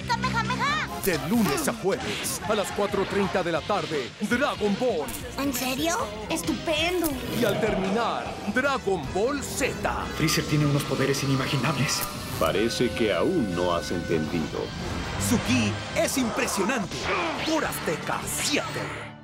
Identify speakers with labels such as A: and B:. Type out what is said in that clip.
A: Kamehameha!
B: De lunes a jueves, a las 4:30 de la tarde, Dragon Ball.
A: ¿En serio? ¡Estupendo!
B: Y al terminar, Dragon Ball Z.
C: Freezer tiene unos poderes inimaginables.
D: Parece que aún no has entendido.
B: Su ki es impresionante. Por Azteca 7.